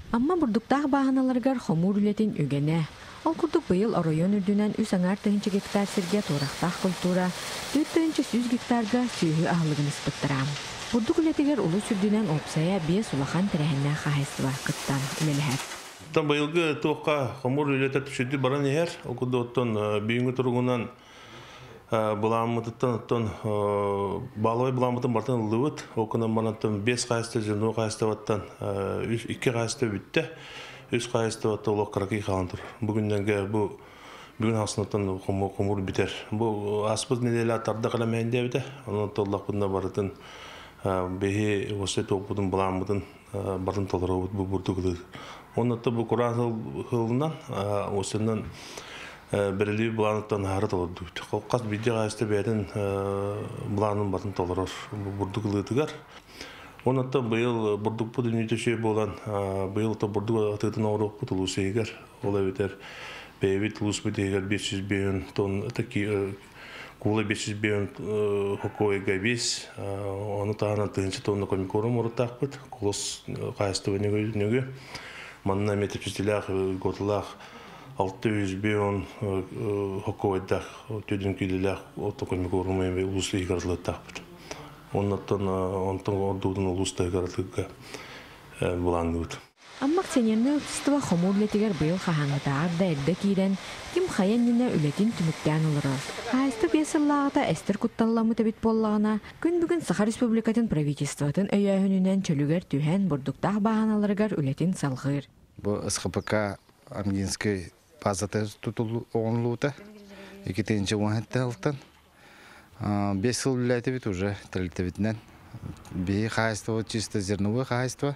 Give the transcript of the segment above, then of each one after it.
Amma burduktaq bahanalargar homur ületin ügene. Ол курдук быйыл оройон үрдүнен үс аңар тыгынчы гектар сирге турақтақ культура, 400 гектарга сүйі ағылығын испыттырам. Бурдук үлетигер улу сүрдүнен опсая бес улахан тірәхінна қағайсыва кыттан үлеліхәр. Там быйылгы туаққа хомур үлетет түшүдді баран ехер, окуды оттон бүйінгі тұрғынан буламытыттан оттон балуай буламытын бартын ұлывыт, окунан манаттан 5 қайысты, 20 қайысты баттан 2 қайысты бүтті. Үс қайысты отты олық қарақи қалан тұр. Бүгін асынаттан қомур бітер. Бұл аспыз неделі аттарды қаламайында беді. Оның толлақ бұдына барытын бейі осы тоқпудың бұламыдың барын толыр өт бұл бұрды қылды. Оның отты бұл құран қылынан осынан бірілі бұланыттан ары толырды. Қолқас бейде қайысты бәйдің бұланың барын толыр бұрды қылдығар. Онаттан быйыл бурдук бу дүнүйдө шей болан, быйыл та бурдук атытын орок бу тулусы егер. Ола бетер бейбит тулус бу дегер 500 бейон тонн, таки кула 500 бейон хокоега бес, оны тағана тыгынчы тонна комикорум орытақ бұд, кулос қайыстығы нөгі. Манна метр чистелях, готылах 600 бейон хокоедах, төдін күйлелях, отто комикорум улусы егерлытақ бұд. Оннаттан ордудun улустай гаратыгга булаңдыбыт. Амма акционерный общество хомур үлетигер быйыл хахаңытаар да эрде киирен ким хаяннина үлетин түмүктән олыры. Хайсты бесыллағыта эстер кутталламыта бит боллағына күн бүгін Саха Республикатын правительствотын өйәхүнінен чөлүгер түйен бурдуктақ бағаналарыгар үлетин салғыр. Бұл СХПК Армянский базаты тұтылу оңлуыта 2010 алтын. 5 жыл үләті бит уже тәлітті бітінен. Бей қайысты вот чисто зерновой қайысты.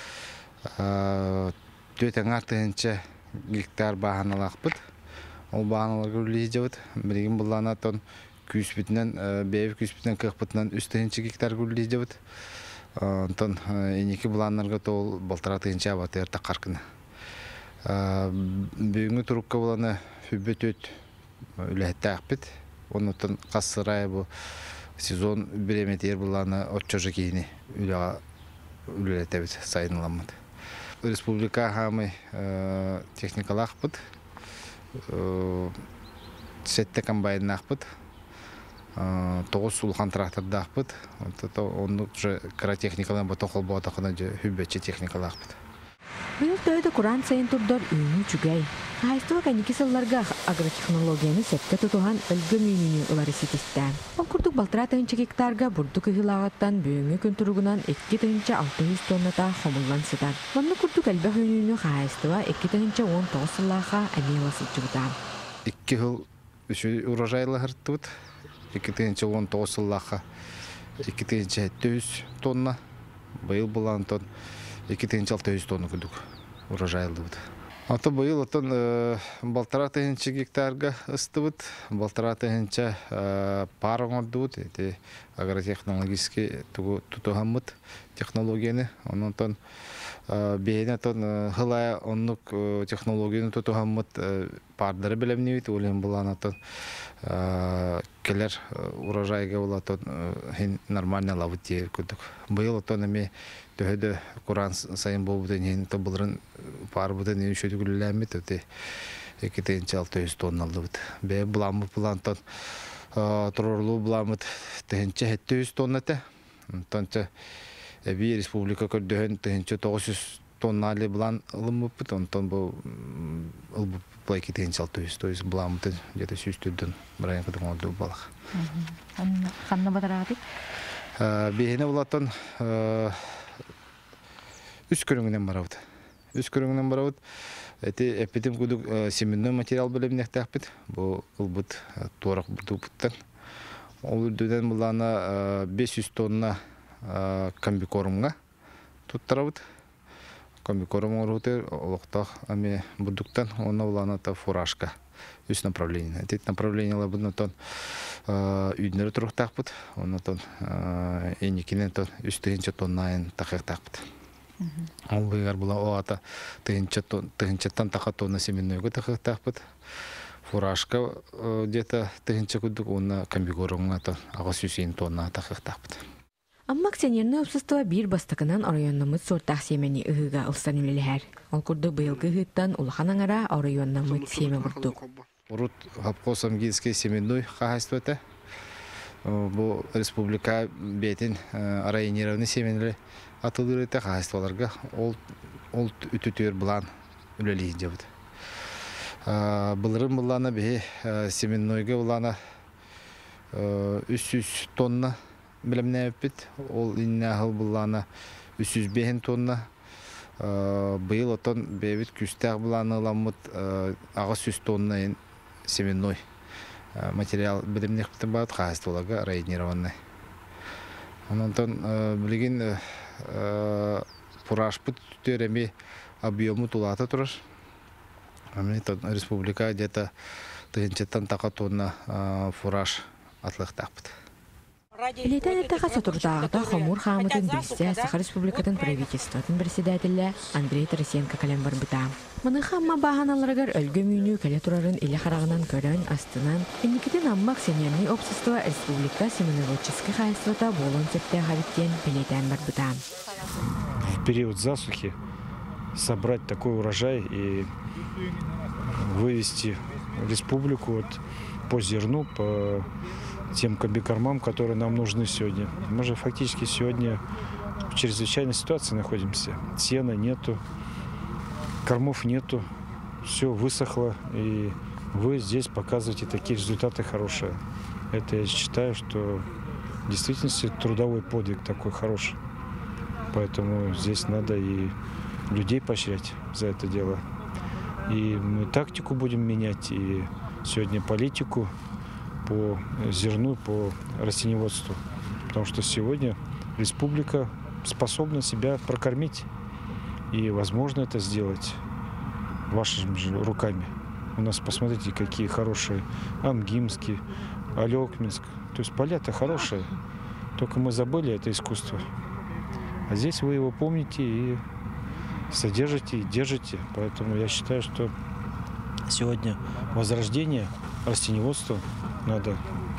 4 аңар тығынча гектар бағаналақ бұд. Ол бағаналарға үлейді бұд. Біреген бұллана тон күйіс бітінен, бейіп күйіс бітінен қық бітінен үст тығынча гектар үлейді бұд. Тон енекі бұланларға тол балтыра тығынча абаты әрті қарқыны. Бүйінгі тұрыққа бұланы хүббет өт үләтті ақпет. Онуттан қасырай бұл сезон біреметер бұланы отчожы кейіні үлелетебет сайыныламады. Республика ғамы техникалақ бұд, сетті комбайын ақпыд, 9 сулхан тракторда ақпыд, оны каратехникалан бұты қол бұғатақына хүббетші техникалақ бұд. Быйыл тойда Куран сайын турдор үйіні чүгәй. Хайстыва кәнекі сылларға агротехнологияны сәтті тұтуған өлгі мүйіні ұлары сетістен. Ол күрдік балтыра тығынчы гектарға бұрдық ұғылағаттан бүйіңі күн тұрғынан 2 тығынчы 600 тонната хомыллан сыдан. Онны күрдік әлбі үйіні хайстыва 2 тығынчы 19 сыллаға әмейласы жүгдан. 2 жыл үші урожайлы ғыртты бұд. 2 тығынчы 19 сыллаға 2 тығынчы 700 тонна. Быйыл бұлан тонн. 2600 тонна күдік урожайлы бұд. Аты бұйыл отын балтыра тығынчы гектарға ұсты бұд. Балтыра тығынчы парың орды бұд. Агротехнологический тұтуған бұд технологияны. Оның тон бейіне тон ғылай онлық технологияны тұтуған бұд пардары білеміне бұд. Олен бұлан атын келер урожайға олатын нормально лавыт дейір күдік. Бұйыл отын әме төхеді Құран сайын бол бұдан ең бұлырын пар бұдан ең шөді күліләмет өте 2-600 тонналды бұд. Бәй бұламы бұлантын тұрырлы бұламыд 700 тоннаты. Тонча әбей республика көрдіғін 900 тонналы бұлан ұлымы бұд. Онтан бұл ұлбы бұлай 2-600 бұламыды жеті сүйістірдің бірайын қыдың олды балақ. Қанна бадарағады? Бейіне бұлатын үс көріңінен барауд. Үс көріңінен барауд. Әппетім күдік семенной материал бөлімін әқтәқпет. Бұл ұлбыт торақ бұдық бұттан. Ол үрдіден бұланы 500 тонна комбикорумға тұттырауд. Комбикорум орғыты олықтақ әме бұдықтан. Оны бұланы фуражка. Үс направление. Әтет направлениялар бұдың тон үйдінері тұрықтақпыд. Оны тон енекінен тон үс тығынча тоннайын тақықтақпыд. Ол бұйғар бұла оғата тығынчаттан тақа тонна семеннөйгі тақықтақпыд. Фуражка дета тығынча күдік, оны комбикорумға ағыз 100 тонна тақықтақпыд. Амма акционерный общество бир бастакынан районнамыт сортах семени ыгыга ылсан үлелер. Ол курдук быйылгы ыттан улахан аңара районнамыт семе бурдук. Урут хапкосам гизке семенной хахайствата. Бу республика бетин районированы семенлер атылыр это хахайстваларга ол үтүтөр булан үлелей жабыт. Былырым булана бе семеннойга булана 300 тонна билемне бит. Ол иннахыл булана 305 тонна. Быйыл отон бебит күстәк буланы ламыт ага 100 тонна семенной материал билимнек бит бат хастолага районированный. Онтон билген фураж бит төреми объему тулата турар. Амитон республика где-то 300 тонна фураж атлыктак бит. Илетен это хасатурдагыда Хомур хамытын билсе Саха Республикатын правительствотын председателе Андрей Тарасенко калем бар быта. Маны хамма баһаналаргар өлгө мүйнү келе турарын иле харагынан көрөн астынан инникитен амма акционерный общество республика семеноводческий хозяйствота болон септе хавиттен пелетен бар быта. В период засухи собрать такой урожай и вывести республику вот по зерну, по тем комбикормам, которые нам нужны сегодня. Мы же фактически сегодня в чрезвычайной ситуации находимся. Сена нету, кормов нету, все высохло, и вы здесь показываете такие результаты хорошие. Это я считаю, что в действительности трудовой подвиг такой хороший. Поэтому здесь надо и людей поощрять за это дело. И мы тактику будем менять, и сегодня политику по зерну, по растениеводству. Потому что сегодня республика способна себя прокормить. И возможно это сделать вашими же руками. У нас, посмотрите, какие хорошие Ангимский, Алекминск. То есть поля-то хорошие. Только мы забыли это искусство. А здесь вы его помните и содержите, и держите. Поэтому я считаю, что сегодня возрождение растениеводства надо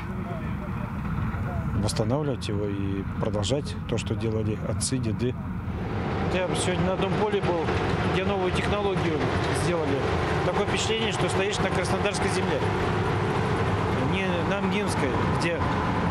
восстанавливать его и продолжать то, что делали отцы, деды. Я сегодня на одном поле был, где новую технологию сделали. Такое впечатление, что стоишь на Краснодарской земле. Не на Ангимской, где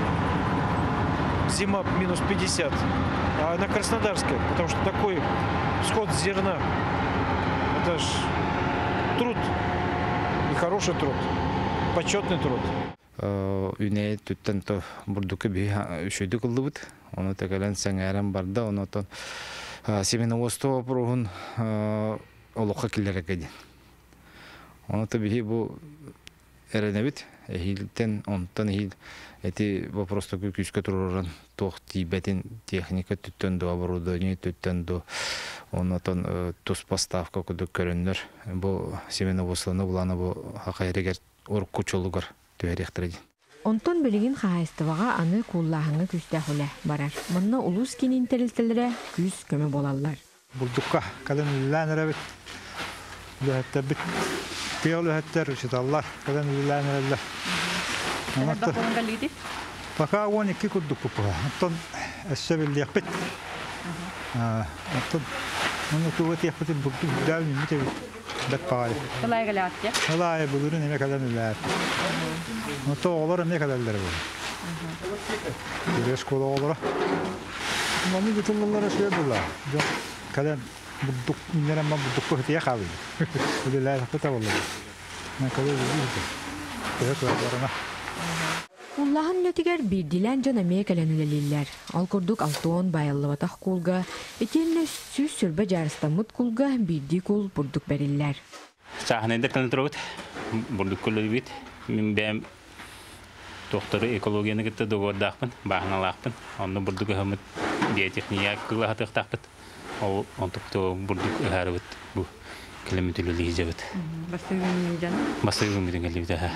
зима минус 50, а на Краснодарской, потому что такой всход зерна. Это ж труд, и хороший труд, почетный труд. Үне түттен то бурдукы би үшөйдү кылдыбыт. Оны текелен сеңерен барда, оны то семеноводство прогун олоққа килерек эди. Оны то би бу эренебит, эхилтен онтан эхил эти вопросы күскө туруран тох тибетин техника түттен до оборудование түттен до онтан тус поставка кудук көрөннөр. Бу семеноводствоны буланы бу хакайрегер оркучулугар. Онтон билигин хахайстывага аны куллахыңы күстәхүле барар. Манна улус кинин терилтелере күз көмө болаллар. Бурдукка каленләнерәбит. Ләһәттә бит. Пиялы хәттәр шиталлар каленләнерәләр. Анатта. Пока он iki куддук пупа. Антон әссәбил яхбит. Антон моны тугат яхбит бурдук дәвни митәбит. Бәппай. Калай галатты. Калай булырын эме каленләр. Ото олар эме каленләр бу. Дөрес кола олар. Мами битуллар шәй була. Жок кален бурдук нерәм бурдук көхтә хавы. Диләр хәтта булды. Мен калай булды. Тәк барына. Уллаһын нөтигер бирдилен жана мекеленүлелиллер. Ал курдук алтон байаллыбатах кулга, этенне сүз сүрбе жарыстамыт кулга бирди кул бурдук бериллер. Сахнада контроль бурдук кулы бит. Мен бәм докторы экологияны китте догордакпын, бахналакпын. Аны бурдук хәмет биотехния кылы хатыктакпын. Ол онтукто бурдук харыбыт бу километрлы лизебет. Басыгын биден келибде.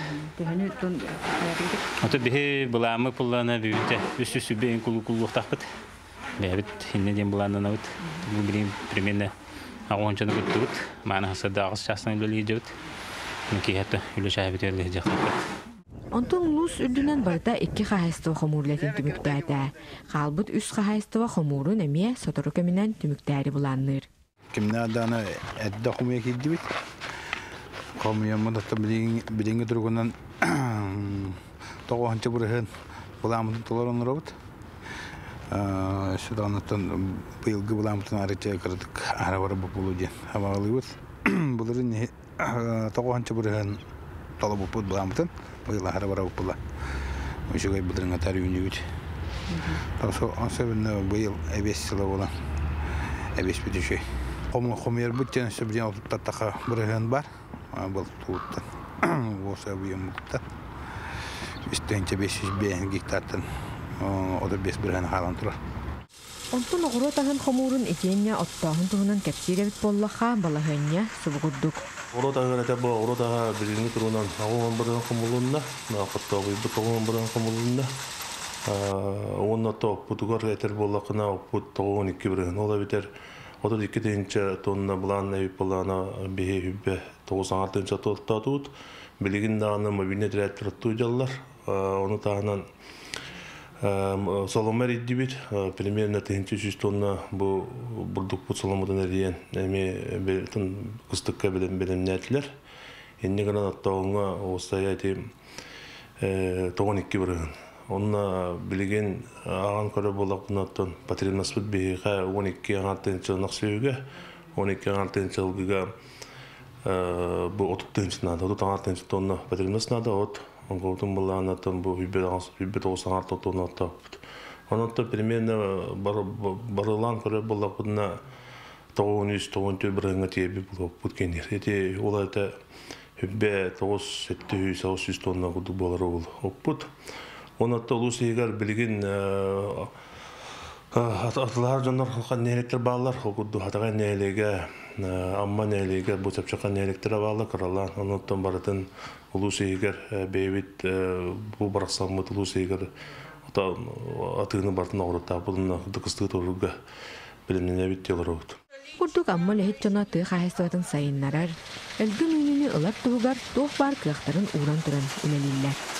Ото бе буламы пуллана бүйте үсү бен кулуктакпыт. Бебит хиннеден буланы навыт. Бу примерно агончаны күттүт. Мана хасадагыс часына лизебет. Ники хата үле шабит эле жакпыт. Онтон лус үрдүнен барыта 2 хаһайстыва хомурлетін түмүктәді. Қалбыт 3 хаһайстыва хомурун әме сотору көмінен түмүктәді буланныр. Кимне адана әдді хомуя кейді бит. Хомуя мұдатта біліңгі тұрғынан тоғуанчы бұрығын бұламытын толарын ұрабыт. Шыданаттан бұйылғы бұламытын арыча кірдік арабары бұп болу ден. Амағылы бұд. Бұлырын тоғуанчы бұрығын толы бұп бұд бұламытын. Бұйылы арабары бұп бұла. Үшігай бұдырын атар үйіне өт. Особенно бұйыл әбес сылы болан. Әбес бүтішей. Хомуер бұттен сөбден отыптаттаға бұрығын бар. Бұл туыттан. Осы бұйым бұттан. Үстенче 500 гектартан. Ода 5 бұрығын қалан тұрар. Онтон оғыру тағын хомурун икенне оттағын туғынан кәпсиревит боллаға балағынне сұбығырдық. Оғыру тағын әте бұл оғыру таға біліңі тұрғынан ағуан бұрығын қымылуынна, нақыттағы бұт оғуан бұрығын қымылуынна. Оғынна тоқ бұтығар әтер боллақына бұт 12 бұрығын. Ола бітер 32 тонна бұлан әйіп болағына бейе хүббе 96 толықта тұғыт. Білігін дағына мобильне директор тұйдалар. Оны тағынан соломер идді бит. Примерно 300 тонна бұлдық бұт соломадан әріен әме күстікке білімне әтілер. Енне ғана аттауыңа остай әйтем 12 бұрығын. Онна білген аған көрі болақ бұнаттан потребность бұд бейіға 12 ағантын жылнақ сөйіге, 12 ағантын жылғыға бұл 30 нады, 30 ағантын жыл тонна потребность нады, оңғылдың бұлағынаттан бұл хүббет 90 ағантын тонна аттап. Онатта примерно барылан көрі болақ бұдына 900-900 біріңі тейбі бұд кендер. Еті ол әті хүббе 900-700 тонна құдық болары ол бұд. Онатта ұлыс егер білген атылар жандар қылқан нәйлектер бағалар, құдды атаған нәйлеге, амма нәйлеге, бұл сәпшіқан нәйлектер бағалар қыралар. Онаттан баратын ұлыс егер бейбет бұл барақсамыт ұлыс егер атығыны бартын ауырытта бұлына қыстығы тұрғыға білімнен әбет делар өт. Курдук амма лехет жона тыға хайыстыватын сайыннарар, әлгі үніні ылап тұғығар тоқ бар кылақтарын уран тұран үлелілер.